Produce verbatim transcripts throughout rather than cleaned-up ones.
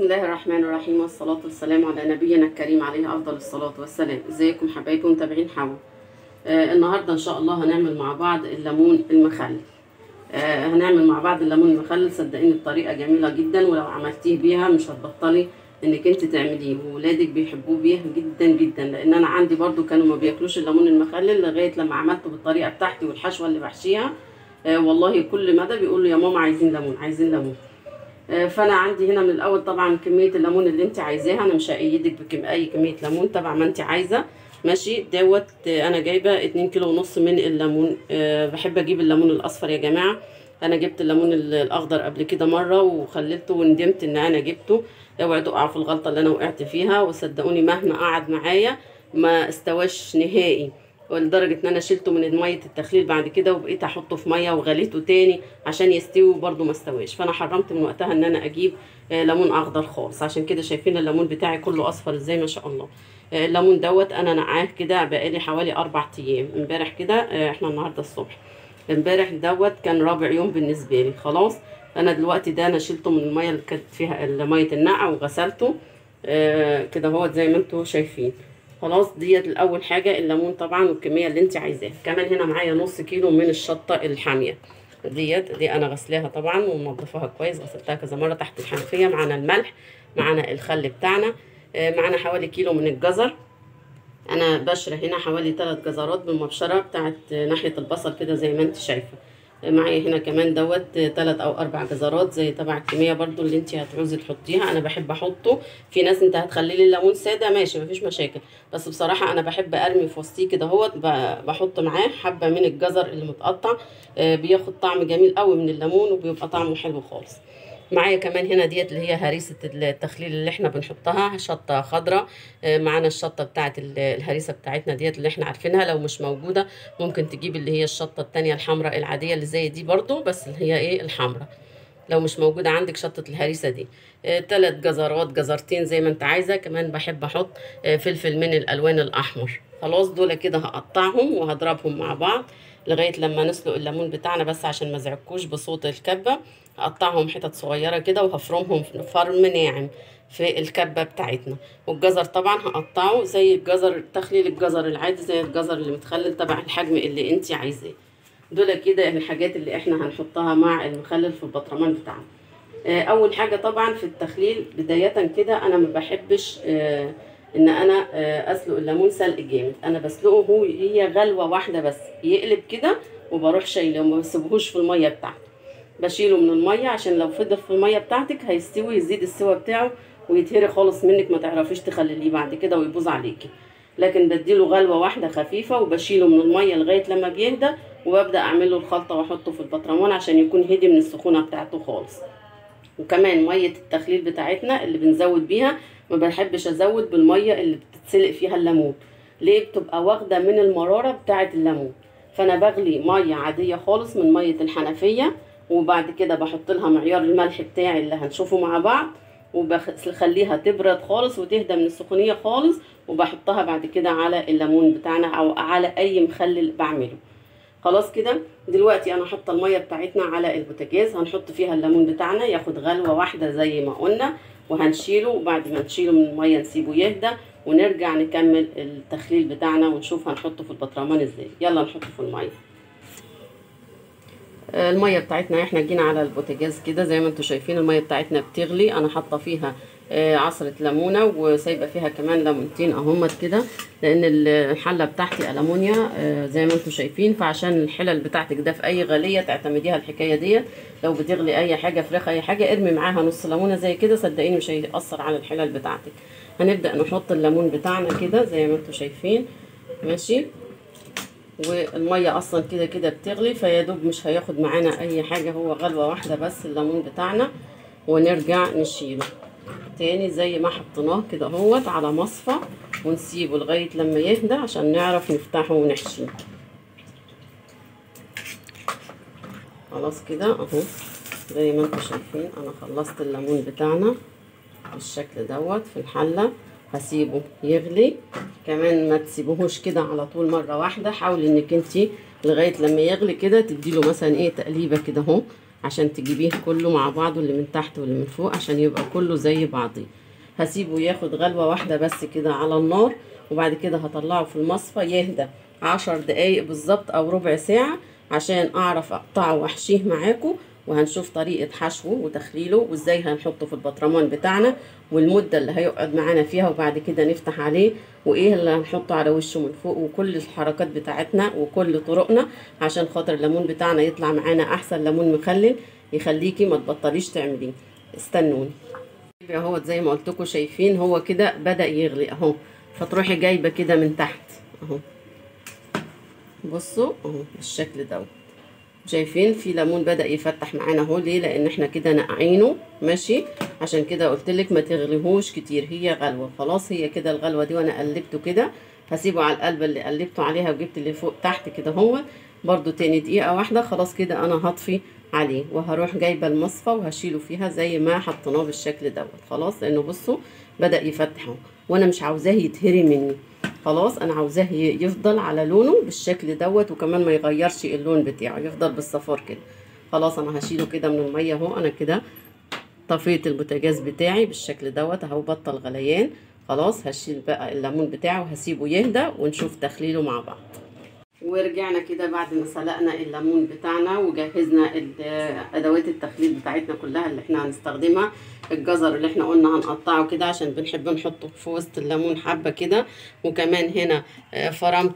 الله الرحمن الرحيم، والصلاة والسلام على نبينا الكريم عليه أفضل الصلاة والسلام. ازيكم حبايبي ومتابعين حوا. آه النهاردة إن شاء الله هنعمل مع بعض الليمون المخلل. آه هنعمل مع بعض الليمون المخلل. صدقيني الطريقة جميلة جدا، ولو عملتيه بيها مش هتبطلي انك انت تعمليه، وولادك بيحبوه بيها جدا جدا. لان انا عندي برضو كانوا ما بياكلوش الليمون المخلل لغاية لما عملته بالطريقة بتاعتي والحشوة اللي بحشيها. آه والله كل مدى بيقولوا يا ماما عايزين ليمون عايزين ليمون. فانا عندي هنا من الاول طبعا كميه الليمون اللي انت عايزاها. انا مش هايدك بكم اي كميه ليمون تبع ما انت عايزه، ماشي. دوت انا جايبه اتنين كيلو ونص من الليمون. أه بحب اجيب الليمون الاصفر يا جماعه. انا جبت الليمون الاخضر قبل كده مره وخللته وندمت ان انا جبته. اوعوا تقعوا في الغلطه اللي انا وقعت فيها، وصدقوني مهما قعد معايا ما استواش نهائي، ولدرجه ان انا شلته من ميه التخليل بعد كده وبقيت احطه في ميه وغليته تاني عشان يستوي برده ما استواش. فانا حرمت من وقتها ان انا اجيب ليمون اخضر خالص. عشان كده شايفين الليمون بتاعي كله اصفر ازاي ما شاء الله. الليمون دوت انا نقعاه كده بقالي حوالي اربع ايام. امبارح كده احنا النهارده الصبح، امبارح دوت كان رابع يوم بالنسبه لي. خلاص انا دلوقتي ده انا شلته من الميه اللي كانت فيها ميه النقع وغسلته كده اهوت زي ما انتم شايفين. خلاص ديت الاول حاجه الليمون طبعا والكميه اللي انت عايزاها. كمان هنا معايا نص كيلو من الشطه الحاميه ديت، دي انا غسلاها طبعا ومنضفاها كويس، غسلتها كذا مره تحت الحنفيه. معانا الملح، معانا الخل بتاعنا، معانا حوالي كيلو من الجزر. انا بشره هنا حوالي ثلاث جزرات بالمبشره بتاعت ناحيه البصل كده زي ما انت شايفه. معايا هنا كمان دوت ثلاث او اربع جزرات زي تبع الكميه برضو اللي انت هتعوزي تحطيها. انا بحب احطه. في ناس انت هتخلي الليمون ساده ماشي مفيش مشاكل، بس بصراحه انا بحب ارمي في وسطيه كده اهوت. بحط معاه حبه من الجزر اللي متقطع، بياخد طعم جميل قوي من الليمون وبيبقى طعمه حلو خالص. معايا كمان هنا ديت اللي هي هريسه التخليل اللي احنا بنحطها، شطه خضراء. معانا الشطه بتاعت الهريسه بتاعتنا ديت اللي احنا عارفينها. لو مش موجوده ممكن تجيب اللي هي الشطه التانية الحمراء العاديه اللي زي دي برضو، بس اللي هي ايه الحمراء. لو مش موجوده عندك شطه الهريسه دي. ثلاث جزرات جزرتين زي ما انت عايزه. كمان بحب احط فلفل من الالوان الاحمر. خلاص دول كده هقطعهم وهضربهم مع بعض لغايه لما نسلق الليمون بتاعنا، بس عشان ما ازعجكوش بصوت الكبه. هقطعهم حتت صغيره كده وهفرمهم فرم ناعم في الكبه بتاعتنا. والجزر طبعا هقطعه زي الجزر تخليل الجزر العادي، زي الجزر اللي متخلل تبع الحجم اللي انت عايزاه. دول كده الحاجات اللي احنا هنحطها مع المخلل في البطرمان بتاعنا. اول حاجه طبعا في التخليل بدايه كده انا ما بحبش اه ان انا اه اسلق الليمون سلق جامد. انا بسلقه هو هي غلوه واحده بس يقلب كده، وبروح شايله وما بسيبهوش في الميه بتاعته. بشيله من الميه عشان لو فضل في الميه بتاعتك هيستوي، يزيد السوا بتاعه ويتهري خالص منك، ما تعرفيش تخلليه بعد كده ويبوظ عليكي. لكن بديله غلوه واحده خفيفه وبشيله من الميه لغايه لما بيهدى، وببدا اعمل له الخلطه واحطه في البطرمان عشان يكون هدي من السخونه بتاعته خالص. وكمان ميه التخليل بتاعتنا اللي بنزود بيها ما بحبش ازود بالميه اللي بتتسلق فيها الليمون. ليه؟ بتبقى واخده من المراره بتاعه الليمون. فانا بغلي ميه عاديه خالص من ميه الحنفيه، وبعد كده بحط لها معيار الملح بتاعي اللي هنشوفه مع بعض، وبخليها تبرد خالص وتهدى من السخونيه خالص، وبحطها بعد كده على الليمون بتاعنا او على اي مخلل بعمله. خلاص كده دلوقتي انا حاطه الميه بتاعتنا على البوتاجاز، هنحط فيها الليمون بتاعنا ياخد غلوه واحده زي ما قلنا، وهنشيله. وبعد ما نشيله من الميه نسيبه يهدى، ونرجع نكمل التخليل بتاعنا ونشوف هنحطه في البطرمان ازاي. يلا نحطه في الميه. الميه بتاعتنا احنا جينا على البوتاجاز كده زي ما انتم شايفين الميه بتاعتنا بتغلي. انا حاطه فيها عصره ليمونه وسايبه فيها كمان ليمونتين اهمت كده، لان الحله بتاعتي الومنيا زي ما انتم شايفين. فعشان الحلل بتاعتك ده في اي غليه تعتمديها الحكايه ديت. لو بتغلي اي حاجه فراخ اي حاجه ارمي معاها نص ليمونه زي كده، صدقيني مش هيأثر على الحلل بتاعتك. هنبدا نحط الليمون بتاعنا كده زي ما انتم شايفين ماشي. والميه اصلا كده كده بتغلي، فيادوب مش هياخد معانا اي حاجه، هو غلوه واحده بس الليمون بتاعنا. ونرجع نشيله تاني زي ما حطيناه كده اهوت على مصفى، ونسيبه لغايه لما يهدى عشان نعرف نفتحه ونحشيه. خلاص كده اهو زي ما انتم شايفين انا خلصت الليمون بتاعنا بالشكل دوت في الحله. هسيبه يغلي. كمان ما تسيبوهوش كده على طول مره واحده، حاولي انك انت لغايه لما يغلي كده تديله مثلا ايه تقليبه كده اهو عشان تجيبيه كله مع بعضه، اللي من تحت واللي من فوق، عشان يبقى كله زي بعضيه. هسيبه ياخد غلوة واحدة بس كده على النار، وبعد كده هطلعه في المصفى يهدى عشر دقايق بالظبط او ربع ساعة، عشان اعرف اقطعه واحشيه معاكم. وهنشوف طريقة حشوه وتخليله وازاي هنحطه في البطرمان بتاعنا، والمدة اللي هيقعد معانا فيها، وبعد كده نفتح عليه وايه اللي هنحطه على وشه من فوق، وكل الحركات بتاعتنا وكل طرقنا، عشان خاطر الليمون بتاعنا يطلع معانا احسن ليمون مخلل يخليكي ما تبطليش تعمليه. استنوني اهو. زي ما قلت لكم شايفين هو كده بدأ يغلي اهو، فتروحي جايبه كده من تحت اهو، بصوا اهو بالشكل دوت. شايفين في ليمون بدأ يفتح معانا اهو. ليه؟ لان احنا كده نقعينه ماشي. عشان كده قلت لك ما تغليهوش كتير، هي غلوه خلاص. هي كده الغلوه دي، وانا قلبته كده هسيبه على القلبه اللي قلبته عليها وجبت اللي فوق تحت كده هو برضو تاني دقيقه واحده. خلاص كده انا هطفي عليه، وهروح جايبه المصفى وهشيله فيها زي ما حطيناه بالشكل دوت. خلاص لانه بصوا بدأ يفتح اهو، وانا مش عاوزاه يتهري مني خلاص. انا عاوزاه يفضل على لونه بالشكل دوت، وكمان ما يغيرش اللون بتاعه، يفضل بالصفار كده. خلاص انا هشيله كده من الميه اهو. انا كده طفيت البوتاجاز بتاعي بالشكل دوت اهو، بطل غليان. خلاص هشيل بقى الليمون بتاعه وهسيبه يهدى ونشوف تخليله مع بعض. ورجعنا كده بعد ما سلقنا الليمون بتاعنا وجهزنا ادوات التخليل بتاعتنا كلها اللي احنا هنستخدمها. الجزر اللي احنا قلنا هنقطعه كده عشان بنحب نحطه في وسط الليمون حبه كده، وكمان هنا فرمت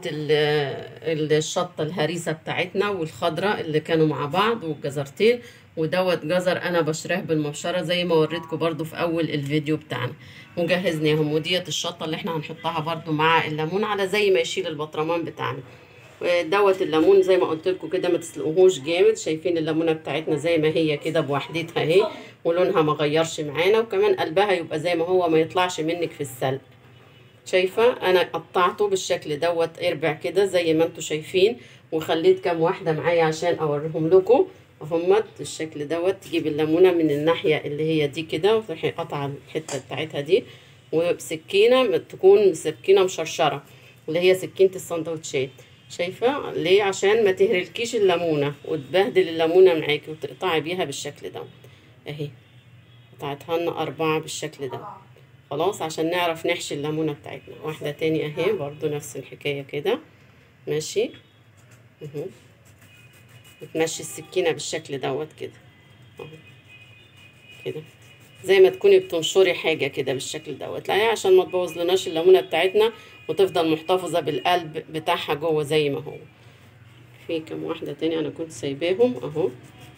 الشطه الهريسه بتاعتنا والخضره اللي كانوا مع بعض، والجزرتين. ودوت جزر انا بشراه بالمبشره زي ما وريتكم برضو في اول الفيديو بتاعنا، وجهزناهم. وديت الشطه اللي احنا هنحطها برضو مع الليمون على زي ما يشيل البطرمان بتاعنا. دوت الليمون زي ما قلت لكم كده ما تسلقوهوش جامد. شايفين الليمونه بتاعتنا زي ما هي كده بوحدتها اهي، ولونها ما غيرش معانا، وكمان قلبها يبقى زي ما هو ما يطلعش منك في السلق. شايفه انا قطعته بالشكل دوت اربع كده زي ما انتم شايفين، وخليت كام واحده معايا عشان اوريهم لكم اهمت الشكل دوت. تجيب الليمونه من الناحيه اللي هي دي كده، وتروحي قطعه الحته بتاعتها دي، وبسكينه تكون سكينه مشرشره اللي هي سكينه السندوتشات. شايفه ليه؟ عشان ما تهرلكيش الليمونه وتبهدل الليمونه معاكي، وتقطعي بيها بالشكل ده اهي. قطعتها لنا اربعه بالشكل ده خلاص، عشان نعرف نحشي الليمونه بتاعتنا. واحده تاني اهي برضو نفس الحكايه كده ماشي اهو. وتمشي السكينه بالشكل دوت كده اهو كده، زي ما تكوني بتنشري حاجه كده بالشكل دوت، لا عشان ما تبوظ لناش الليمونه بتاعتنا وتفضل محتفظه بالقلب بتاعها جوه زي ما هو. في كام واحده تاني انا كنت سايباهم اهو.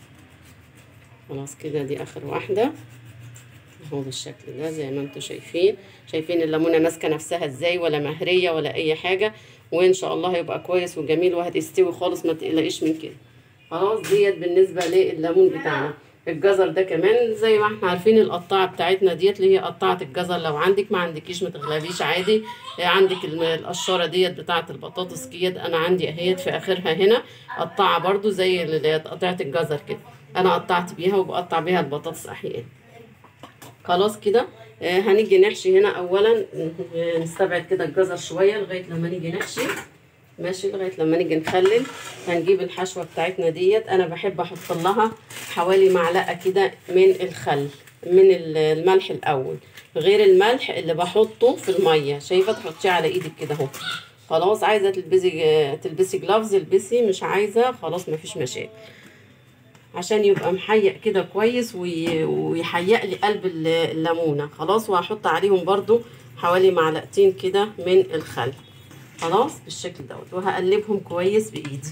خلاص كده دي اخر واحده اهو بالشكل ده زي ما انتم شايفين. شايفين الليمونه ماسكه نفسها ازاي، ولا مهريه ولا اي حاجه، وان شاء الله هيبقى كويس وجميل وهتستوي خالص، ما تقلقيش من كده. خلاص ديت بالنسبه للليمون بتاعنا. الجزر ده كمان زي ما احنا عارفين القطاعه بتاعتنا ديت اللي هي قطاعه الجزر. لو عندك ما عندكيش ما تغلبيش عادي. عندك القشاره ديت بتاعه البطاطس كيد، انا عندي اهيت في اخرها هنا قطاعه برضو زي اللي قطعه الجزر كده، انا قطعت بيها وبقطع بيها البطاطس احيانا. خلاص كده آه هنيجي نحشي هنا. اولا آه نستبعد كده الجزر شويه لغايه لما نيجي نحشي ماشي، لغايه لما نيجي نخلل. هنجيب الحشوه بتاعتنا ديت. انا بحب احط لها حوالي معلقه كده من الخل، من الملح الاول غير الملح اللي بحطه في الميه. شايفه تحطيه على ايدك كده اهو. خلاص عايزه تلبسي تلبسي جلافز البسي، مش عايزه خلاص مفيش مشاكل، عشان يبقى محيق كده كويس ويحيق لي قلب الليمونه. خلاص وهحط عليهم برضو حوالي معلقتين كده من الخل. خلاص بالشكل دوت، وهقلبهم كويس بايدي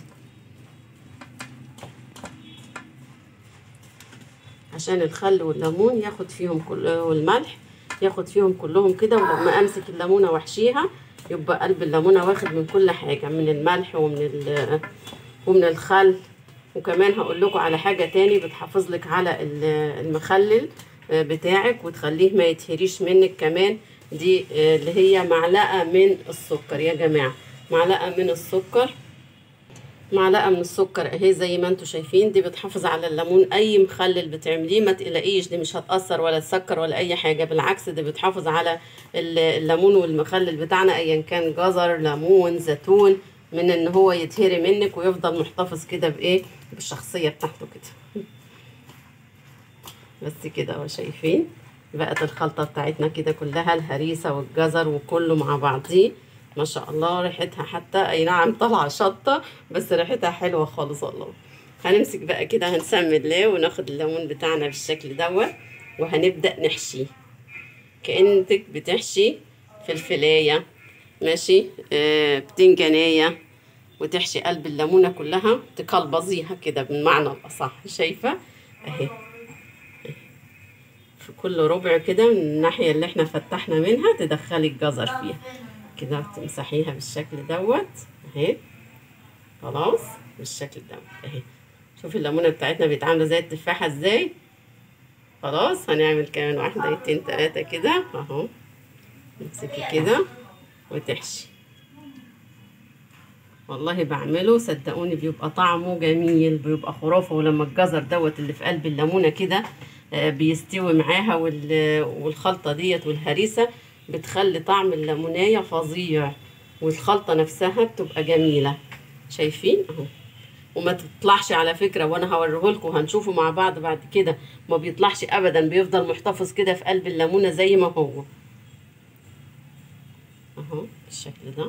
عشان الخل والليمون ياخد فيهم كل والملح ياخد فيهم كلهم كده. ولما امسك الليمونه واحشيها يبقى قلب الليمونه واخد من كل حاجه، من الملح ومن ومن الخل. وكمان هقول لكم على حاجه تاني بتحافظ لك على المخلل بتاعك وتخليه ما يتهريش منك كمان. دي اللي هي معلقه من السكر يا جماعه، معلقه من السكر، معلقه من السكر اهي زي ما انتم شايفين. دي بتحافظ على الليمون. اي مخلل بتعمليه ما تقلقيش، دي مش هتاثر ولا تسكر ولا اي حاجه، بالعكس دي بتحافظ على الليمون والمخلل بتاعنا ايا كان جزر ليمون زيتون، من ان هو يتهري منك ويفضل محتفظ كده بايه، بالشخصيه بتاعته كده. بس كده اهو شايفين بقت الخلطه بتاعتنا كده كلها، الهريسه والجزر وكله مع بعضيه ما شاء الله. ريحتها حتى اي نعم طالعه شطه بس ريحتها حلوه خالص والله. هنمسك بقى كده هنسمي الله وناخد الليمون بتاعنا بالشكل دوت وهنبدا نحشيه كأنك بتحشي فلفلايه ماشي، آه بتنجانيه، وتحشي قلب الليمونه كلها تكلبظيها كده بالمعنى الاصح. شايفه اهي في كل ربع كده من الناحيه اللي احنا فتحنا منها تدخلي الجزر فيها كده، تمسحيها بالشكل دوت اهي. خلاص بالشكل دوت اهي. شوفي الليمونه بتاعتنا بتعمل زي التفاحه ازاي. خلاص هنعمل كمان واحده اتنين تلاته كده اهو. تمسكي كده وتحشي. والله بعمله صدقوني بيبقى طعمه جميل، بيبقى خرافه. ولما الجزر دوت اللي في قلب الليمونه كده بيستوي معاها والخلطه ديت والهريسه بتخلي طعم الليمونيه فظيع، والخلطه نفسها بتبقى جميله. شايفين اهو. وما تطلعش على فكره، وانا هوريهولكم هنشوفه مع بعض بعد كده، ما بيطلعش ابدا، بيفضل محتفظ كده في قلب الليمونه زي ما هو اهو بالشكل ده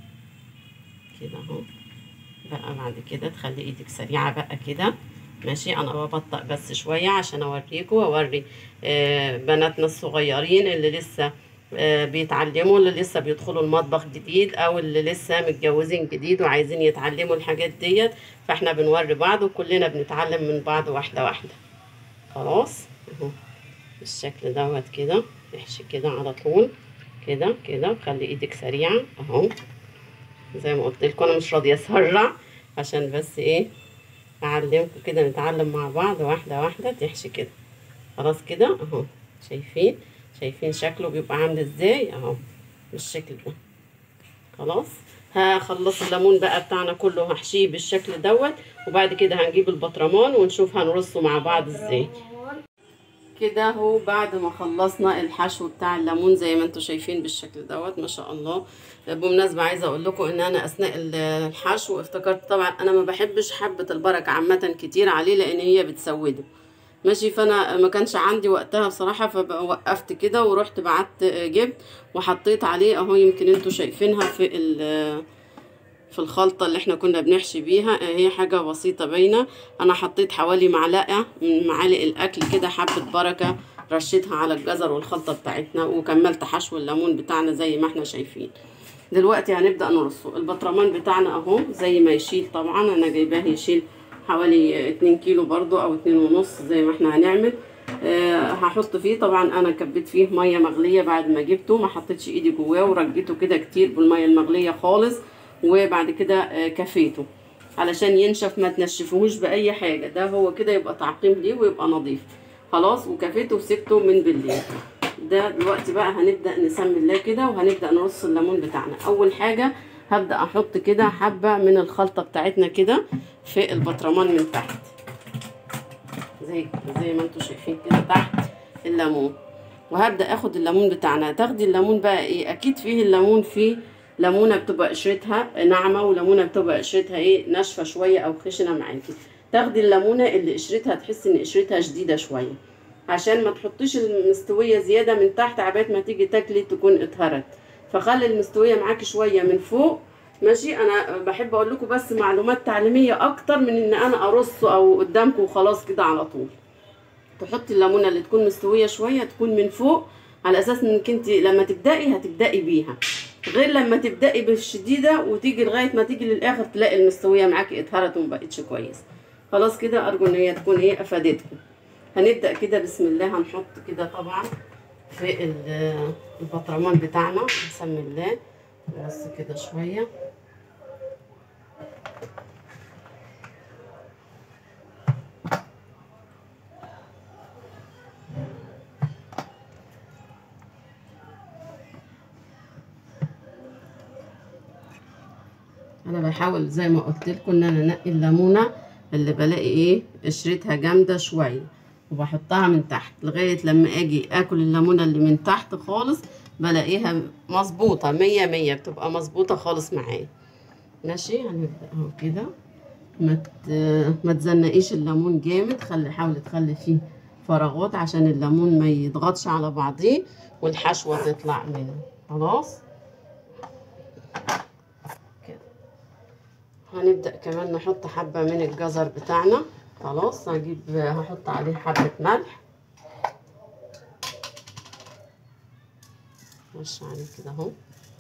كده اهو. بقى بعد كده تخلي ايدك سريعه بقى كده ماشي. انا ببطأ بس شويه عشان اوريكم واوري آه بناتنا الصغيرين اللي لسه آه بيتعلموا، اللي لسه بيدخلوا المطبخ جديد، او اللي لسه متجوزين جديد وعايزين يتعلموا الحاجات ديت. فاحنا بنوري بعض وكلنا بنتعلم من بعض واحده واحده. خلاص اهو بالشكل دوت كده. احشي كده على طول كده كده، خلي ايدك سريعه اهو. زي ما قلت لكم انا مش راضيه اسرع عشان بس ايه اعلمكم كده، نتعلم مع بعض واحده واحده. تحشي كده خلاص كده اهو. شايفين شايفين شكله بيبقى عامل ازاي اهو بالشكل ده. خلاص هخلص الليمون بقى بتاعنا كله هحشيه بالشكل دوت، وبعد كده هنجيب البطرمان ونشوف هنرصه مع بعض ازاي. كده اهو بعد ما خلصنا الحشو بتاع الليمون زي ما انتم شايفين بالشكل دوت ما شاء الله. بمناسبه عايزه اقول لكم ان انا اثناء الحشو افتكرت طبعا انا ما بحبش حبه البركه عامه كتير عليه لان هي بتسوده ماشي. فانا ما كانش عندي وقتها بصراحه، فوقفت كده ورحت بعت جبت وحطيت عليه اهو. يمكن انتم شايفينها في في الخلطه اللي احنا كنا بنحشي بيها، هي حاجه بسيطه باينه. انا حطيت حوالي معلقه من معالق الاكل كده حبه بركه، رشيتها على الجزر والخلطه بتاعتنا، وكملت حشو الليمون بتاعنا زي ما احنا شايفين. دلوقتي هنبدا نرصه. البطرمان بتاعنا اهو زي ما يشيل، طبعا انا جايباه يشيل حوالي اتنين كيلو برضو او اتنين ونص زي ما احنا هنعمل. أه هحط فيه طبعا انا كبيت فيه ميه مغليه بعد ما جبته، ما حطيتش ايدي جواه ورجيته كده كتير بالميه المغليه خالص، وبعد كده كفيته علشان ينشف. ما تنشفوهوش باي حاجه، ده هو كده يبقى تعقيم ليه ويبقى نظيف. خلاص وكفيته وسبته من بالليل. ده دلوقتي بقى هنبدا نسمي الله كده وهنبدا نرص الليمون بتاعنا. اول حاجه هبدا احط كده حبه من الخلطه بتاعتنا كده في البطرمان من تحت زي زي ما انتم شايفين كده تحت الليمون. وهبدا اخد الليمون بتاعنا. تاخدي الليمون بقى ايه، اكيد فيه الليمون فيه ليمونه بتبقى قشرتها ناعمه وليمونه بتبقى قشرتها ايه ناشفه شويه او خشنه معاكي. تاخدي الليمونه اللي قشرتها تحسي ان قشرتها شديده شويه عشان ما تحطيش المستويه زياده من تحت عبال ما تيجي تاكلي تكون اتهرت. فخلي المستويه معاكي شويه من فوق ماشي. انا بحب اقول لكم بس معلومات تعليميه اكتر من ان انا ارصه او قدامكم وخلاص كده على طول. تحطي الليمونه اللي تكون مستويه شويه تكون من فوق، على اساس انك انت لما تبداي هتبداي بيها، غير لما تبداي بالشديده وتيجي لغايه ما تيجي للاخر تلاقي المستويه معاكي اتهرت وما بقتش كويس. خلاص كده ارجو ان هي تكون ايه افادتكم. هنبدا كده بسم الله. هنحط كده طبعا في البطرمان بتاعنا بسم الله بس كده شويه. انا بحاول زي ما قلت لكم ان انا انقي الليمونه اللي بلاقي ايه قشرتها جامده شويه وبحطها من تحت لغايه لما اجي اكل الليمونه اللي من تحت خالص بلاقيها مظبوطه مية مية، بتبقى مظبوطه خالص معايا ماشي. هنبدا اهو كده. ما ما تزنقيش الليمون جامد، خلي حاولي تخلي فيه فراغات عشان الليمون ما يضغطش على بعضيه والحشوة تطلع منه. خلاص كده. هنبدأ كمان نحط حبة من الجزر بتاعنا. خلاص هجيب هحط عليه حبة ملح، مش عليه كده اهو،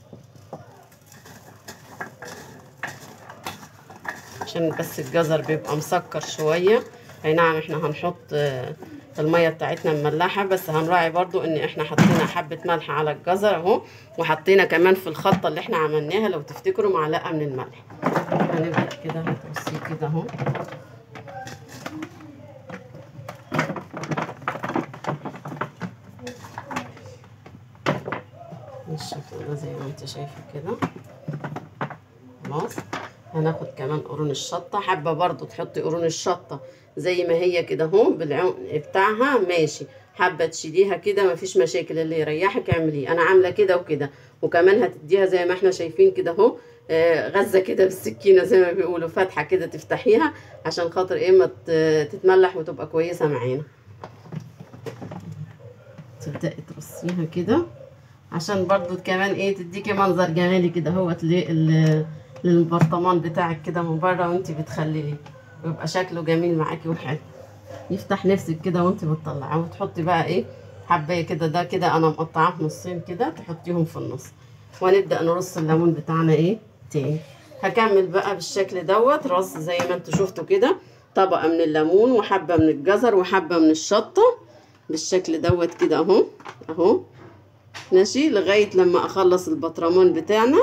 عشان بس الجزر بيبقى مسكر شوية. اي نعم احنا هنحط المية بتاعتنا مملحة، بس هنراعي برضو ان احنا حطينا حبة ملح على الجزر اهو، وحطينا كمان في الخلطة اللي احنا عملناها لو تفتكروا معلقة من الملح. هنبدأ كده هترصيه كده اهو. بالشكل ده زي ما انت شايفة كده. خلاص هناخد كمان قرون الشطة، حابة برضو تحطي قرون الشطة زي ما هي كده اهو بالعمق بتاعها ماشي، حابة تشيليها كده مفيش مشاكل، اللي يريحك اعمليه. انا عاملة كده وكده، وكمان هتديها زي ما احنا شايفين كده اهو آه غزة كده بالسكينة زي ما بيقولوا، فتحة كده تفتحيها عشان خاطر ايه ما تتملح وتبقى كويسة معانا. تبدأي ترصيها كده عشان برضو كمان ايه تديكي منظر جمالي كده اهوت للبرطمان بتاعك كده من بره وانت بتخلليه، ويبقى شكله جميل معاكي وحلو، يفتح نفسك كده وانت بتطلعيه. وتحطي بقى ايه حبايه كده، ده كده انا مقطعاه نصين كده تحطيهم في النص. ونبدا نرص الليمون بتاعنا ايه تاني. هكمل بقى بالشكل دوت رص زي ما انتوا شفتوا كده، طبقه من الليمون وحبه من الجزر وحبه من الشطه بالشكل دوت كده اهو اهو ماشي، لغايه لما اخلص البطرمان بتاعنا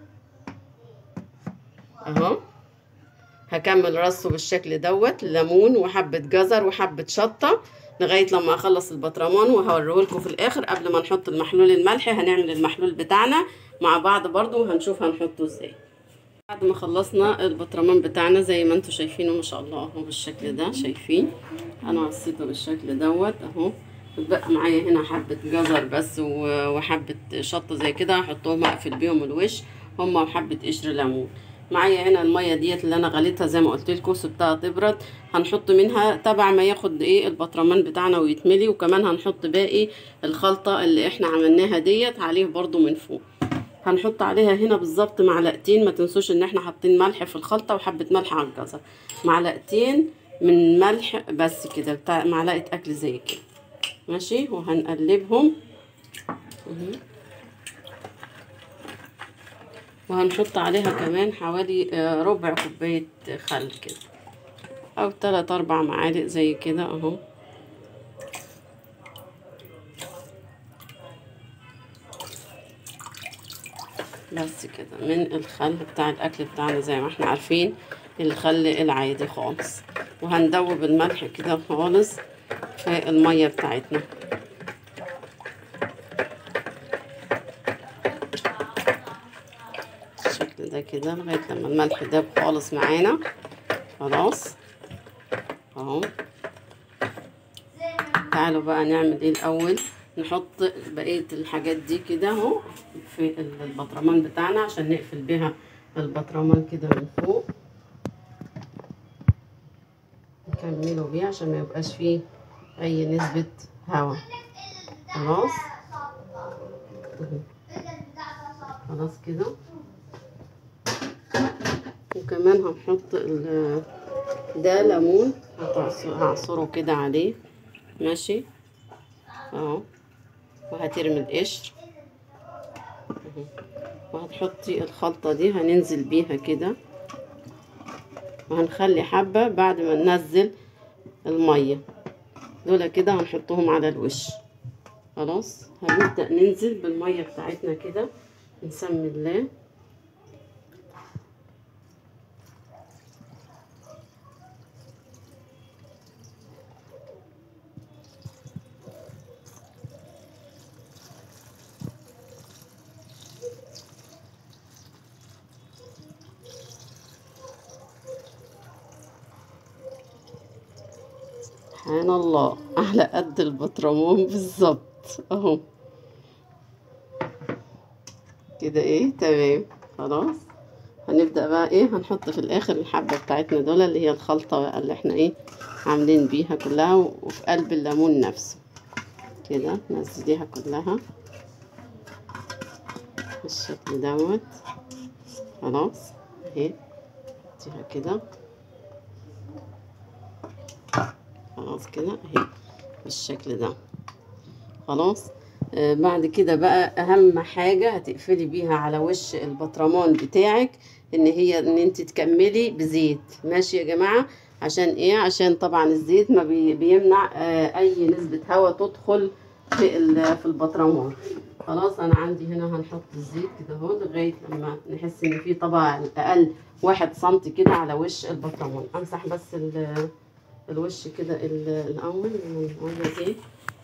اهو. هكمل رصه بالشكل دوت ليمون وحبه جزر وحبه شطه لغايه لما اخلص البطرمان، وهوريهولكم في الاخر قبل ما نحط المحلول الملحي. هنعمل المحلول بتاعنا مع بعض برضو وهنشوف هنحطه ازاي. بعد ما خلصنا البطرمان بتاعنا زي ما انتوا شايفينه ما شاء الله اهو بالشكل ده، شايفين انا رصيته بالشكل دوت اهو. بقى معايا هنا حبه جزر بس وحبه شطه زي كده هحطهم اقفل بيهم الوش هما، وحبه قشر ليمون. معايا هنا الميه ديت اللي انا غليتها زي ما قلت لكم، سبتها تبرد. هنحط منها تبع ما ياخد ايه البطرمان بتاعنا ويتملي، وكمان هنحط باقي الخلطه اللي احنا عملناها ديت عليه برضو من فوق. هنحط عليها هنا بالظبط معلقتين، ما تنسوش ان احنا حاطين ملح في الخلطه وحبه ملح على الجزر، معلقتين من ملح بس كده، بتاع معلقه اكل زي كده ماشي. وهنقلبهم وهنحط عليها كمان حوالي ربع كوبايه خل كده او تلات اربع معالق زي كده اهو. بس كده من الخل بتاع الاكل بتاعنا زي ما احنا عارفين، الخل العادي خالص. وهندوب الملح كده خالص في الميه بتاعتنا بالشكل ده كده لغايه لما الملح داب خالص معانا. خلاص اهو. تعالوا بقى نعمل ايه الاول، نحط بقيه الحاجات دي كده اهو في البطرمان بتاعنا عشان نقفل بيها البطرمان كده من فوق، نكمله بيه عشان ما يبقاش فيه اي نسبه هواء. خلاص خلاص كده. وكمان هنحط ده ليمون هعصره كده عليه ماشي اهو، وهترمي القشر وهتحطي الخلطة دي هننزل بيها كده، وهنخلي حبة بعد ما ننزل المية دول كده هنحطهم على الوش. خلاص هنبدأ ننزل بالمية بتاعتنا كده، نسمي الله. سبحان الله على قد البطرمان بالظبط اهو كده ايه تمام. خلاص هنبدأ بقى ايه، هنحط في الاخر الحبة بتاعتنا دول اللي هي الخلطة بقى اللي احنا ايه عاملين بيها كلها، وفي قلب الليمون نفسه كده ننزليها كلها بالشكل دوت. خلاص اهي اديها كده، خلاص كده اهي بالشكل ده. خلاص آه بعد كده بقى اهم حاجة هتقفلي بيها على وش البطرمان بتاعك ان هي ان انت تكملي بزيت. ماشي يا جماعة؟ عشان ايه؟ عشان طبعا الزيت ما بي بيمنع آه اي نسبة هواء تدخل في في البطرمان. خلاص انا عندي هنا هنحط الزيت كده اهو لغاية لما نحس ان في طبقة اقل واحد سنتي كده على وش البطرمان. امسح بس الوش كده الاول من زيت.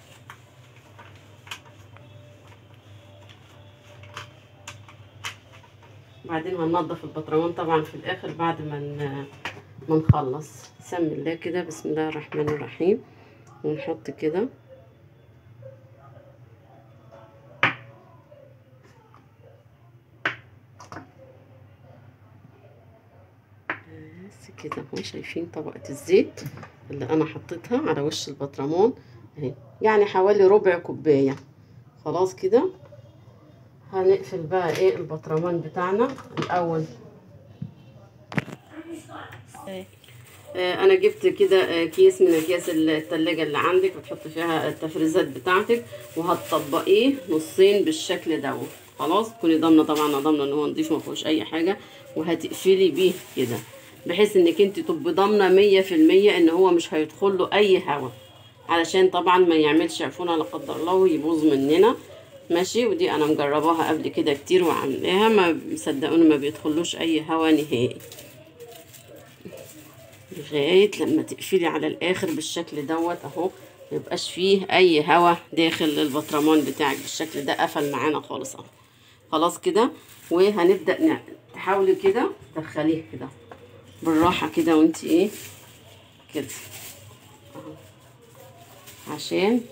بعدين هننضف البطرمان طبعا في الاخر بعد ما ما نخلص. بسم الله كده، بسم الله الرحمن الرحيم. ونحط كده بس كده اهو. شايفين طبقة الزيت اللي انا حطيتها على وش البطرمان اهي، يعني حوالي ربع كوباية. خلاص كده هنقفل بقى ايه البطرمان بتاعنا الاول. انا جبت كده كيس من اكياس التلاجة اللي عندك، وتحط فيها التفريزات بتاعتك، وهتطبقيه نصين بالشكل دوت. خلاص تكوني ضامنه طبعا ضامنه ان هو نضيف ما فيهوش اي حاجه، وهتقفلي بيه كده بحيث انك انت تبقي ضامنه مية في المية ان هو مش هيدخل له اي هواء، علشان طبعا ما يعملش عفونه لا قدر الله ويبوظ مننا. ماشي؟ ودي انا مجرباها قبل كده كتير وعاملاها، ما صدقوني ما بيدخلوش اي هواء نهائي، لغايه لما تقفلي على الاخر بالشكل دوت اهو، ميبقاش فيه اي هوا داخل البطرمان بتاعك بالشكل ده. قفل معانا خالص اهو. خلاص كده. وهنبدا نعمل، تحاولي كده تدخليه كده بالراحه كده وانت ايه كده اهو، عشان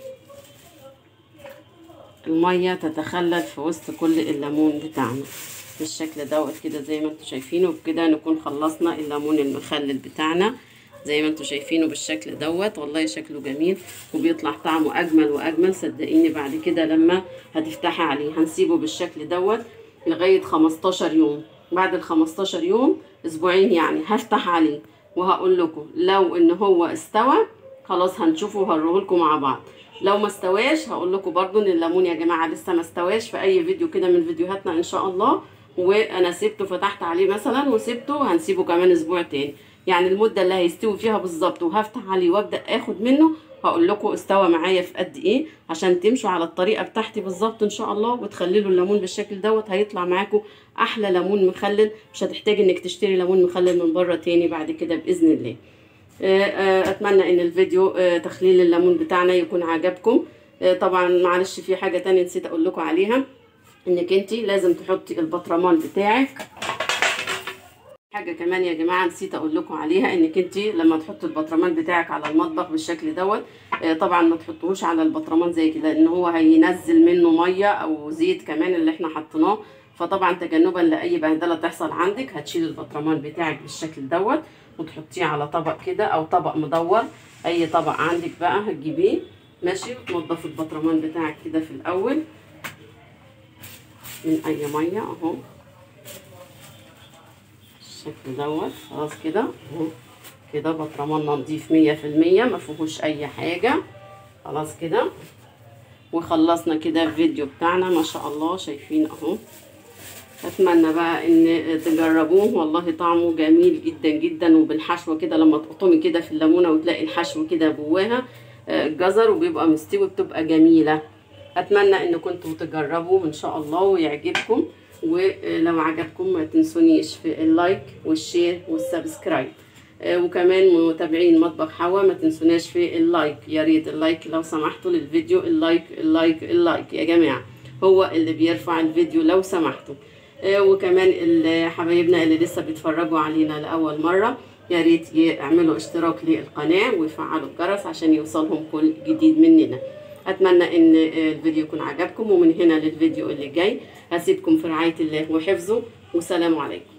الميه تتخلل في وسط كل الليمون بتاعنا بالشكل دوت كده زي ما انتم شايفينه. وبكده نكون خلصنا الليمون المخلل بتاعنا زي ما انتم شايفينه بالشكل دوت. والله شكله جميل وبيطلع طعمه اجمل واجمل، صدقيني. بعد كده لما هتفتحي عليه هنسيبه بالشكل دوت لغايه خمستاشر يوم. بعد ال خمستاشر يوم، اسبوعين يعني، هفتح عليه وهقول لكم لو ان هو استوى خلاص هنشوفه وهوريه لكم مع بعض. لو ما استواش هقول لكم برضو ان الليمون يا جماعه لسه ما استواش في اي فيديو كده من فيديوهاتنا ان شاء الله. وانا سيبته فتحت عليه مثلا وسيبته، هنسيبه كمان اسبوع تاني، يعني المده اللي هيستوي فيها بالظبط وهفتح عليه وابدا اخد منه هقول لكم استوى معايا في قد ايه، عشان تمشوا على الطريقه بتاعتي بالظبط ان شاء الله وتخللوا الليمون بالشكل دوت. هيطلع معاكم احلى ليمون مخلل، مش هتحتاجي انك تشتري ليمون مخلل من بره تاني بعد كده باذن الله. اتمنى ان الفيديو تخليل الليمون بتاعنا يكون عجبكم. طبعا معلش في حاجه تانية نسيت اقول لكم عليها، انك انتي لازم تحطي البطرمان بتاعك. حاجه كمان يا جماعه نسيت اقول لكم عليها، انك انتي لما تحطي البطرمان بتاعك على المطبخ بالشكل دوت طبعا ما تحطوش على البطرمان زي كده، لان هو هينزل منه ميه او زيت كمان اللي احنا حطيناه. فطبعا تجنبا لاي بهدله تحصل عندك هتشيل البطرمان بتاعك بالشكل دوت وتحطيه على طبق كده او طبق مدور، اي طبق عندك بقى هتجيبيه. ماشي؟ وتنضفي البطرمان بتاعك كده في الاول من اي ميه اهو بالشكل دوت. خلاص كده اهو كده بطرمان نضيف مية في المية ما فيهوش اي حاجه. خلاص كده وخلصنا كده الفيديو بتاعنا ما شاء الله. شايفين اهو. اتمنى بقى ان تجربوه، والله طعمه جميل جدا جدا. وبالحشوه كده لما تقطمي كده في الليمونه وتلاقي الحشو كده جواها الجزر وبيبقى مستوي بتبقى جميله. اتمنى ان كنتوا تجربوه ان شاء الله ويعجبكم. ولو عجبكم ما تنسونيش في اللايك والشير والسبسكرايب. وكمان متابعين مطبخ حوا ما تنسوناش في اللايك، يا ريت اللايك لو سمحتوا للفيديو. اللايك اللايك اللايك يا جماعه هو اللي بيرفع الفيديو لو سمحتوا. وكمان حبايبنا اللي لسه بيتفرجوا علينا لاول مره يا ريت يعملوا اشتراك للقناه ويفعلوا الجرس عشان يوصلهم كل جديد مننا. اتمنى ان الفيديو يكون عجبكم، ومن هنا للفيديو اللي جاي هسيبكم في رعايه الله وحفظه، والسلام عليكم.